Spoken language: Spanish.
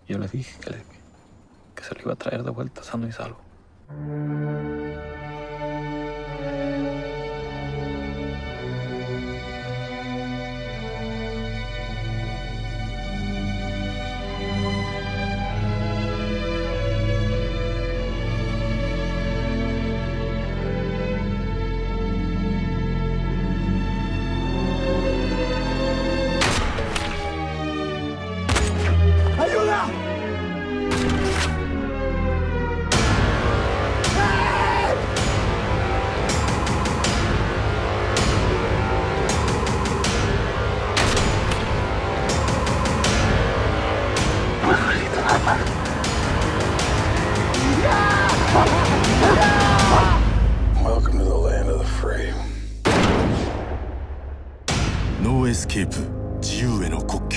Yo le dije que se lo iba a traer de vuelta sano y salvo. ¡Ayuda! No necesito nada más. Welcome to the land of the free. No escape 自由への国境